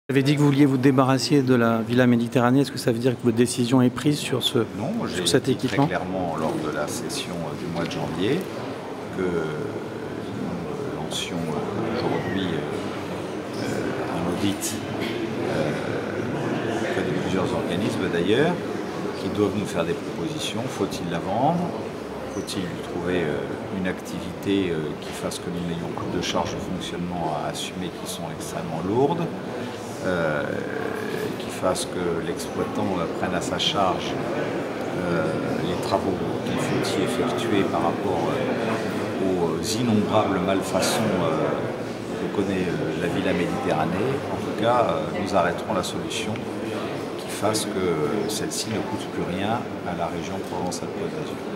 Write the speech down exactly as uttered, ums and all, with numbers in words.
Vous avez dit que vous vouliez vous débarrasser de la Villa Méditerranée. Est-ce que ça veut dire que votre décision est prise sur, ce, non, sur cet dit équipement? Très clairement, lors de la session du mois de janvier, que nous lancions aujourd'hui un audit auprès de plusieurs organismes d'ailleurs, qui doivent nous faire des propositions. Faut-il la vendre? Faut-il lui trouver une activité qui fasse que nous n'ayons plus de charges de fonctionnement à assumer qui sont extrêmement lourdes, euh, qui fasse que l'exploitant prenne à sa charge euh, les travaux qu'il faut y effectuer par rapport aux innombrables malfaçons euh, que connaît la Villa Méditerranée. En tout cas, nous arrêterons la solution qui fasse que celle-ci ne coûte plus rien à la région Provence-Alpes-Côte d'Azur.